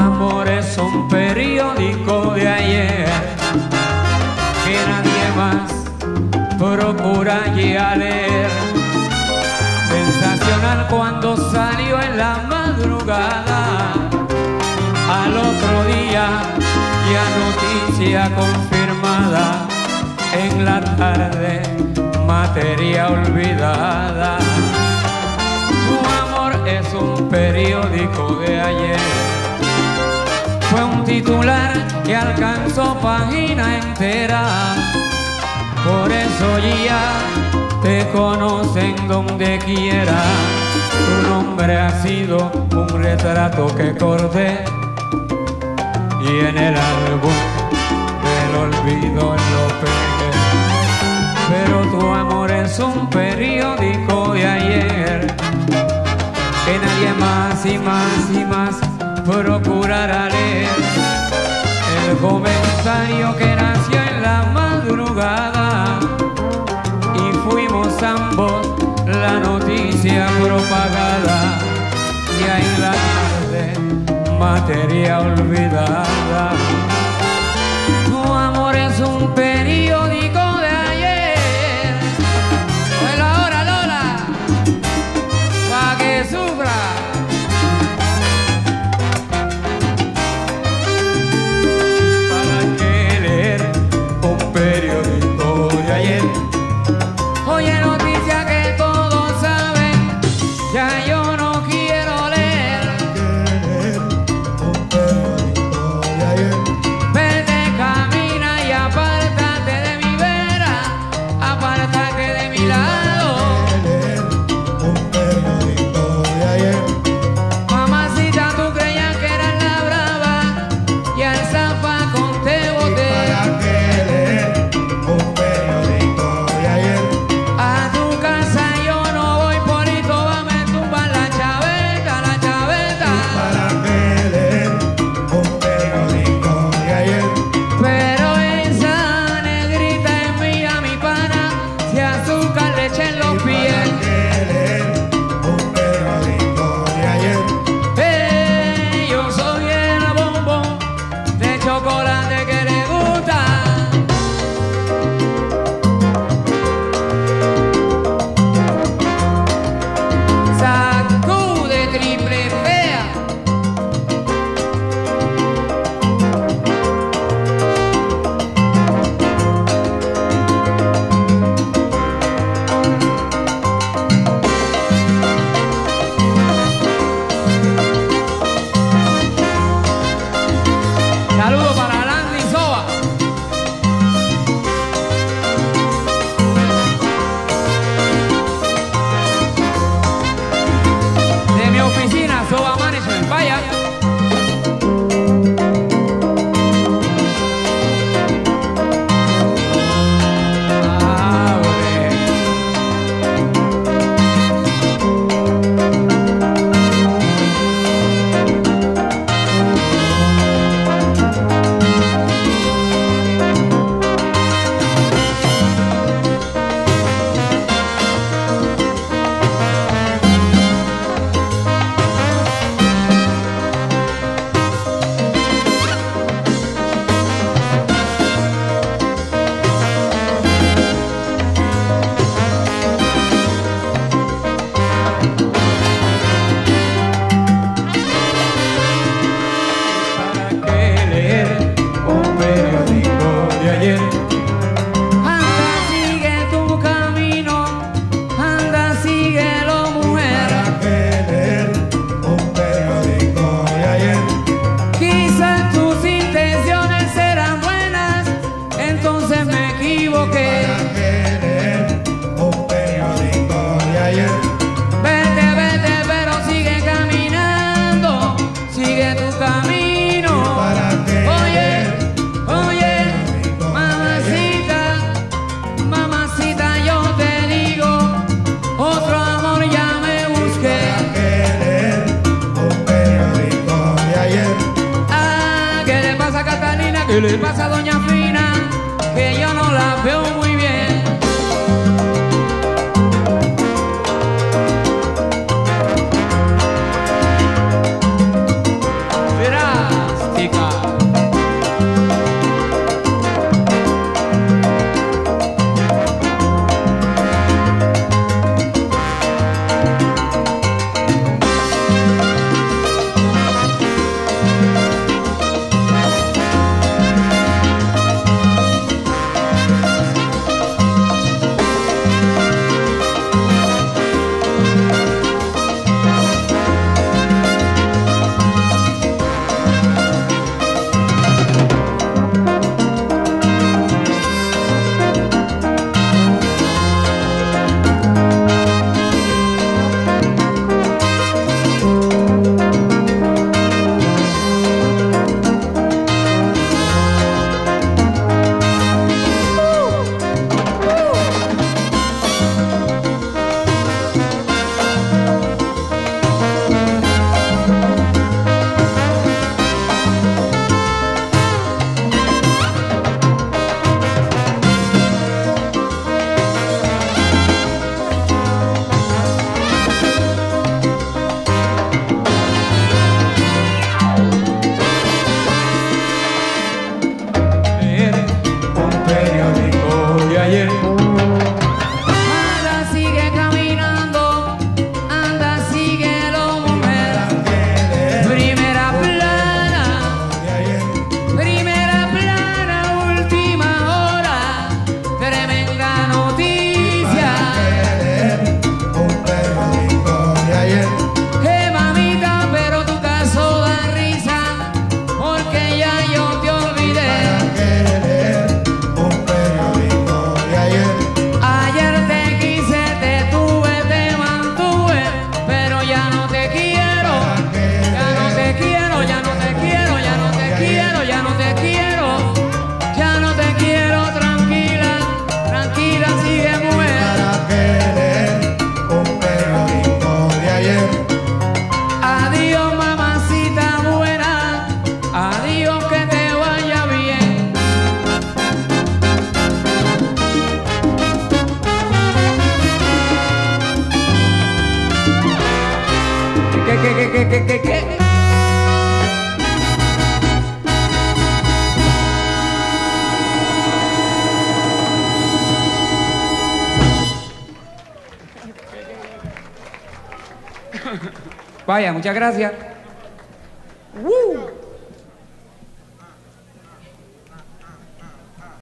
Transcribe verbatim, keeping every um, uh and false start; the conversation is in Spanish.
amor es un periódico de ayer que nadie más procura ya leer. Sensacional cuando salió en la madrugada, al otro día ya noticia confirmada, en la tarde materia olvidada. Su amor es un periódico de ayer, fue un titular que alcanzó página entera, por eso ya te conocen donde quiera. Tu nombre ha sido un retrato que corté y en el álbum del olvido lo pegué. Pero tu amor es un periódico de ayer que nadie más y más y más procurará leer. El comentario que nació en la madrugada y fuimos ambos la noticia propagada, ya en la tarde materia olvidada. Tu amor es un periódico de ayer. Oílo ahora, Lola, pa' que sufra. ¿Para qué leer un periódico de ayer? Oye, noticia que todos saben, ya yo no quiero leer. Un periódico de ayer. Vete, camina y apártate de mi vera, apártate de mi lado. Un periódico de ayer. Mamacita, tú creías que eras la brava y al zafacón te boté. ¿Para qué leer un periódico de ayer? A tu casa yo no voy, polito, va me tumbar la chaveta, la chaveta. ¿Para qué leer un periódico de ayer? Pero esa negrita es mía, mi pana, si azúcar le eché en los pies. ¿Para qué leer un periódico de ayer? Hey, yo soy el bombón de chocolate que le gusta. Sacude triple fea. Saludos para Landy Soba. De mi oficina, Soba Management, vaya. Ah, bueno. ¿Para qué leer un periódico de ayer? Anda, sigue tu camino, anda, síguelo, mujer. ¿Para qué leer un periódico de ayer? Quizás tus intenciones eran buenas, entonces me equivoqué. ¿Para qué leer un periódico de ayer? Vete, vete, pero sigue caminando, sigue tu camino. ¿Para qué Oye, leer oye, mamacita, mamacita, yo te digo, otro amor ya me busqué. ¿Para qué leer un periódico de ayer? Ah, ¿qué le pasa a Catalina? ¿Qué le pasa a Doña Fina? Que yo no la veo muy bien. Mira. Vaya, muchas gracias. Uh.